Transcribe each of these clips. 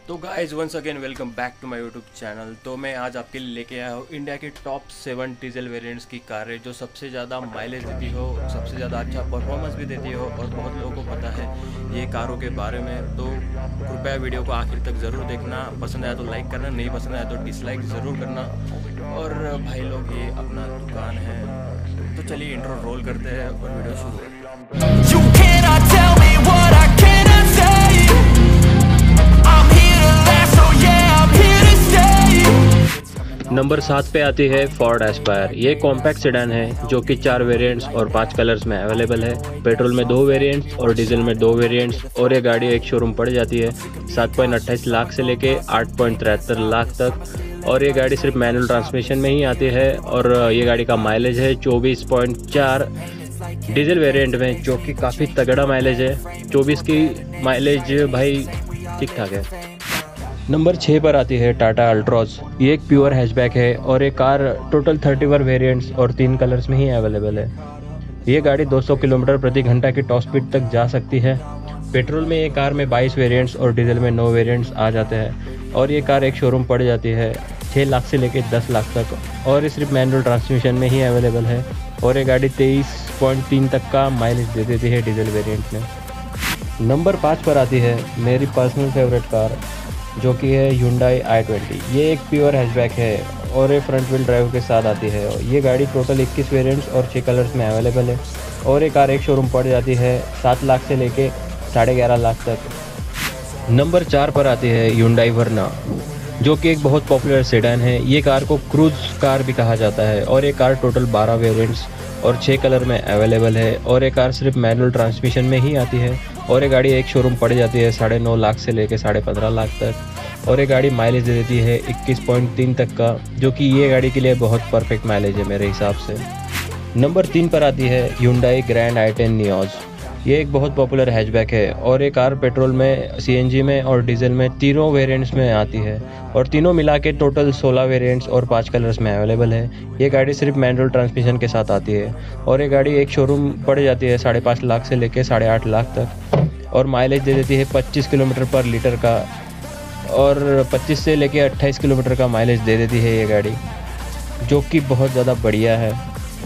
तो guys once again welcome back to my YouTube channel. तो मैं आज आपके लिए लेके आया हूँ इंडिया की टॉप 7 डीजल वेरिएंट्स की कारें जो सबसे ज़्यादा माइलेज देती हो, सबसे ज़्यादा अच्छा परफॉर्मेंस भी देती हो और बहुत लोगों को पता है ये कारों के बारे में। तो कृपया वीडियो को आखिर तक ज़रूर देखना, पसंद आया तो लाइक करना, नहीं पसंद आया तो डिसलाइक ज़रूर करना। और भाई लोग ये अपना दुकान है, तो चलिए इंट्रो रोल करते हैं और वीडियो शुरू। You cannot tell me what I cannot say. I'm here to last, so yeah, I'm here to stay. Number 7 पे आती है फोर्ड एस्पायर। ये कॉम्पैक्ट सेडान है जो कि 4 वेरिएंट्स और 5 कलर्स में अवेलेबल है। पेट्रोल में 2 वेरिएंट्स और डीजल में 2 वेरिएंट्स। और ये गाड़ी एक शोरूम पड़ जाती है 7.28 लाख से लेके 8.73 लाख तक। और ये गाड़ी सिर्फ मैनुअल ट्रांसमिशन में ही आती है और ये गाड़ी का माइलेज है 24.4 डीजल वेरिएंट में, जो कि काफ़ी तगड़ा माइलेज है। 24 की माइलेज भाई ठीक ठाक है। नंबर 6 पर आती है टाटा अल्ट्रॉज। ये एक प्योर हैचबैक है और ये कार टोटल 31 वेरिएंट्स और 3 कलर्स में ही अवेलेबल है। ये गाड़ी 200 किलोमीटर प्रति घंटा की टॉप स्पीड तक जा सकती है। पेट्रोल में ये कार में 22 वेरिएंट्स और डीजल में 9 वेरिएंट्स आ जाते हैं। और ये कार एक शोरूम पड़ जाती है 6 लाख से लेकर 10 लाख तक और ये सिर्फ मैनुअल ट्रांसमिशन में ही अवेलेबल है। और ये गाड़ी 23.3 तक का माइलेज दे देती है डीजल वेरिएंट में। नंबर 5 पर आती है मेरी पर्सनल फेवरेट कार, जो कि है Hyundai i20। ये एक प्योर हैचबैक है और ये फ्रंट व्हील ड्राइव के साथ आती है। ये गाड़ी टोटल 21 वेरिएंट्स और 6 कलर्स में अवेलेबल है। और ये कार एक शोरूम पड़ जाती है 7 लाख से लेके 11.5 लाख तक। नंबर 4 पर आती है Hyundai Verna, जो कि एक बहुत पॉपुलर सेडान है। ये कार को क्रूज कार भी कहा जाता है। और ये कार टोटल 12 वेरिएंट्स और 6 कलर में अवेलेबल है। और ये कार सिर्फ मैनुअल ट्रांसमिशन में ही आती है। और ये गाड़ी एक शोरूम पड़ जाती है 9.5 लाख से लेकर 15.5 लाख तक। और ये गाड़ी माइलेज दे देती है 21.3 तक का, जो कि ये गाड़ी के लिए बहुत परफेक्ट माइलेज है मेरे हिसाब से। नंबर 3 पर आती है Hyundai Grand i10 Nios। ये एक बहुत पॉपुलर हैचबैक है और ये कार पेट्रोल में, CNG में और डीजल में तीनों वेरिएंट्स में आती है। और तीनों मिला के टोटल 16 वेरिएंट्स और 5 कलर्स में अवेलेबल है। ये गाड़ी सिर्फ मैनुअल ट्रांसमिशन के साथ आती है। और ये गाड़ी एक शोरूम पड़ जाती है 5.5 लाख से लेकर 8.5 लाख तक और माइलेज दे देती है 25 किलोमीटर पर लीटर का। और 25 से लेकर 28 किलोमीटर का माइलेज दे देती है ये गाड़ी, जो कि बहुत ज़्यादा बढ़िया है।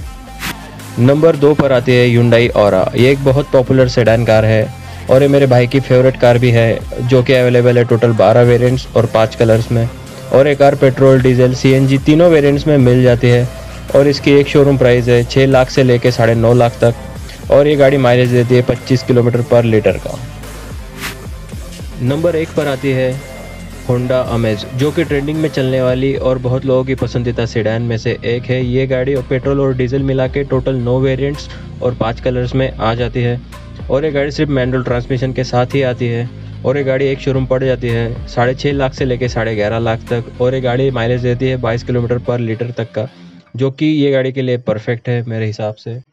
नंबर 2 पर आती है Hyundai Aura। ये एक बहुत पॉपुलर सेडान कार है और ये मेरे भाई की फेवरेट कार भी है, जो कि अवेलेबल है टोटल 12 वेरिएंट्स और 5 कलर्स में। और ये कार पेट्रोल, डीजल, CNG तीनों वेरिएंट्स में मिल जाती है। और इसकी एक शोरूम प्राइस है 6 लाख से लेकर 9.5 लाख तक। और ये गाड़ी माइलेज देती है 25 किलोमीटर पर लीटर का। नंबर 1 पर आती है होंडा अमेज, जो कि ट्रेंडिंग में चलने वाली और बहुत लोगों की पसंदीदा सेडान में से एक है। ये गाड़ी और पेट्रोल और डीजल मिला के टोटल 9 वेरिएंट्स और 5 कलर्स में आ जाती है। और ये गाड़ी सिर्फ मैनुअल ट्रांसमिशन के साथ ही आती है। और ये गाड़ी एक शोरूम पड़ जाती है 6.5 लाख से लेकर 11.5 लाख तक। और ये गाड़ी माइलेज देती है 22 किलोमीटर पर लीटर तक का, जो कि ये गाड़ी के लिए परफेक्ट है मेरे हिसाब से।